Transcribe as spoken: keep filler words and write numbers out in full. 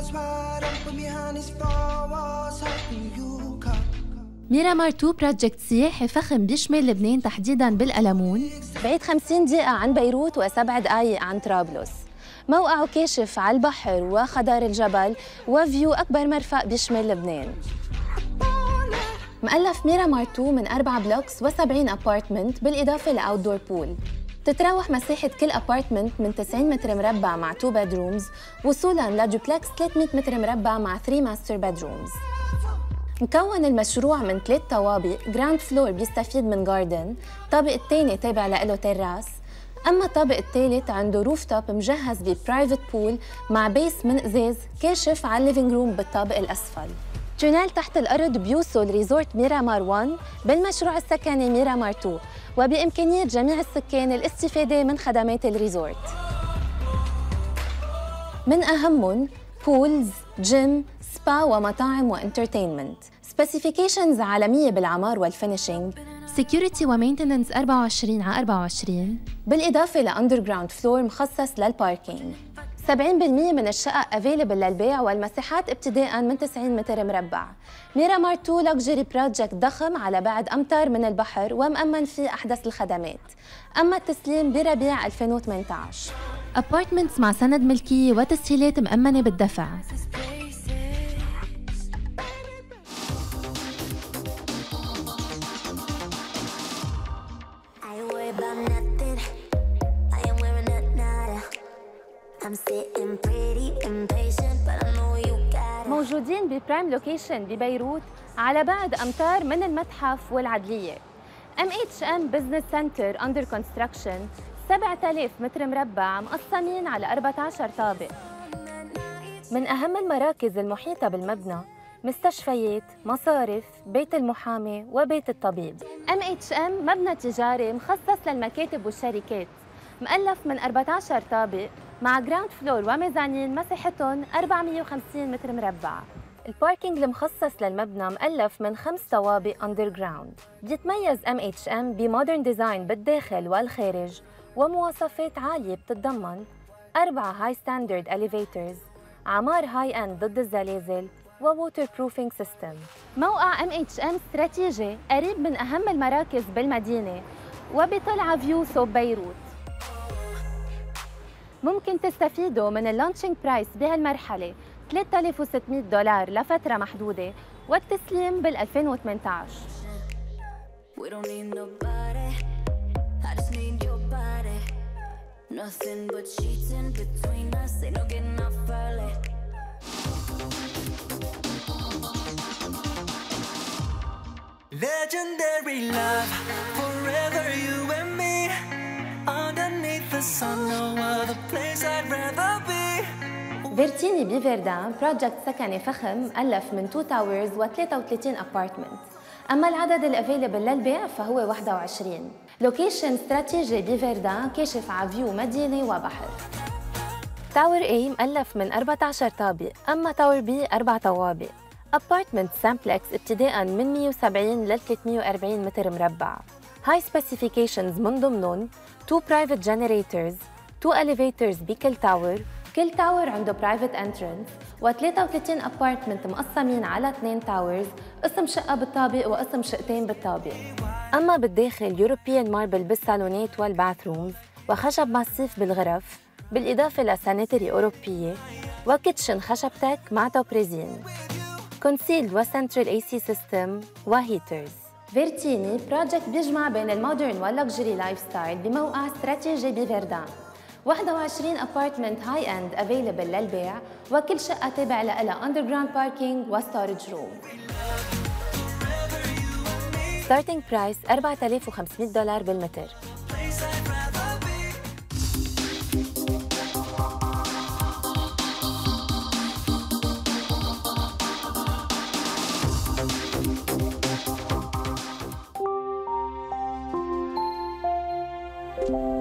ميرامار اثنين بروجكت سياحي فخم بيشمل لبنان تحديداً بالقلمون، بعيد خمسين دقيقة عن بيروت وسبع دقايق عن طرابلس. موقعه كاشف على البحر وخضار الجبل وفيو أكبر مرفأ بيشمل لبنان. مؤلف ميرامار اثنين من أربعة بلوكس وسبعين أبارتمنت بالإضافة لأوتدور بول. تتراوح مساحة كل أبارتمنت من تسعين متر مربع مع تو بدرومز وصولاً لدوبلكس ثلاثمية متر مربع مع ثلاثة ماستر بدرومز. مكون المشروع من ثلاث طوابق، جراوند فلور بيستفيد من جاردن، الطابق الثاني تابع له تراس، أما الطابق الثالث عنده روف توب مجهز ببرايفت بول مع بيس من إزاز كاشف على الليفينج روم بالطابق الأسفل. تونيل تحت الأرض بيوصل ريزورت ميرامار واحد بالمشروع السكني ميرامار اثنين، وبإمكانية جميع السكان الاستفادة من خدمات الريزورت. من أهمهم بولز، جيم، سبا ومطاعم وانترتينمنت. سبيسيفيكيشنز عالمية بالعمار والفينيشينج، سيكيورتي ومينتننس أربعة وعشرين على أربعة وعشرين، بالإضافة لأندر جراوند فلور مخصص للباركينج. سبعين بالمية من الشقق افيلبل للبيع والمساحات ابتداءً من تسعين متر مربع. ميرامار اثنين لوكجري بروجكت ضخم على بعد أمتار من البحر ومأمن فيه أحدث الخدمات. أما التسليم بربيع ألفين وثمانية عشر. أبارتمنتس مع سند ملكية وتسهيلات مأمنة بالدفع. موجودين ببرايم لوكيشن ببيروت على بعد أمتار من المتحف والعدلية. إم إتش إم بزنس سنتر أندر كونستراكشن، سبعة آلاف متر مربع مقسمين على أربعة عشر طابق. من أهم المراكز المحيطة بالمبنى مستشفيات، مصارف، بيت المحامي وبيت الطبيب. إم إتش إم مبنى تجاري مخصص للمكاتب والشركات، مؤلف من أربعة عشر طابق مع جراوند فلور وميزانين مساحتهم أربعمية وخمسين متر مربع. الباركينج المخصص للمبنى مؤلف من خمس طوابق أندر جراوند. بيتميز إم إتش إم بمودرن ديزاين بالداخل والخارج ومواصفات عالية بتتضمن أربعة هاي ستاندرد إليفيترز، عمار هاي أند ضد الزلازل وووتر بروفينج سيستم. موقع إم إتش إم استراتيجي قريب من أهم المراكز بالمدينة وبيطل على فيو صوب بيروت. ممكن تستفيدوا من اللانشينج برايس بهالمرحلة ثلاثة آلاف وستمية دولار لفترة محدودة والتسليم بال ألفين وثمانية عشر. Legendary love, forever you and me. Underneath the sun, no other place I'd rather be. فيرتيني بفيردان بروجكت سكني فخم مؤلف من تو تاورز وثلاثة وثلاثين ابارتمنت. اما العدد الافيلبل للبيع فهو واحد وعشرين. لوكيشن استراتيجي بفيردان كاشف على فيو مدينه وبحر. تاور A مؤلف من أربعة عشر طابق، اما تاور B أربع طوابق. ابارتمنت سامبلكس ابتداء من مية وسبعين ل ثلاثمية وأربعين متر مربع. هاي سبيسيفيكيشنز من ضمنهم تو برايفت جنريتورز، تو اليفيترز بكل تاور، كل تاور عنده برايفت انترنس، وثلاثة وثلاثين ابارتمنت مقسمين على اثنين تاورز، قسم شقه بالطابق وقسم شقتين بالطابق. اما بالداخل يوروبيان ماربل بالصالونات والباثرومز وخشب ماسيف بالغرف، بالاضافه لسانيتري اوروبيه وكيتشن خشب تك مع توبريزين، كونسيلد وسنترال اي سي سيستم وهيترز. فيرتيني بروجكت بيجمع بين المودرن واللكجري لايف ستايل بموقع استراتيجي بفيردان. واحد وعشرين ابارتمنت هاي اند افيلبل للبيع وكل شقه تابع لها اندر جراوند باركينج وستورج روم. ستارتنج برايس أربعة آلاف وخمسمية دولار بالمتر. you